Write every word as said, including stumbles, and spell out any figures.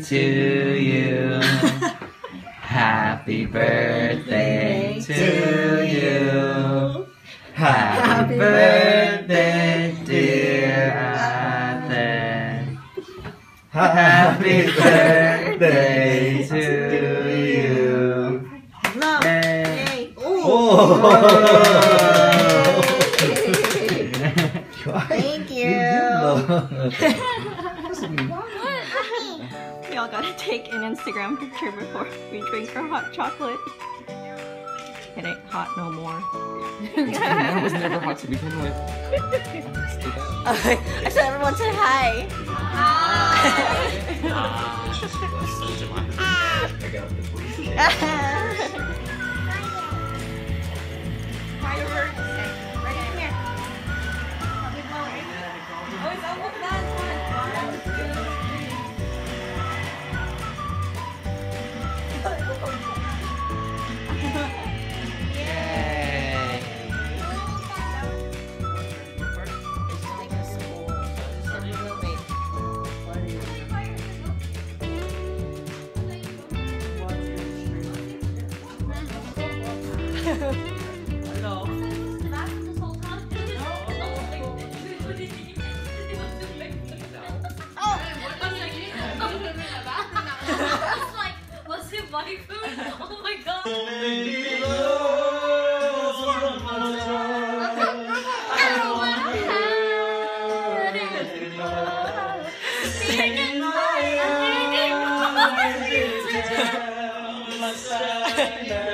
to you. Happy birthday to you. Happy birthday, dear Ethan. Happy birthday to you. Love. Yay. Oh. Thank you. We all gotta take an Instagram picture before we drink our hot chocolate. It ain't hot no more. That was never hot to begin with. I said everyone say hi. Fireworks. Right in here. Oh, it's almost done. Hello. Was it my food? Oh my god. Stay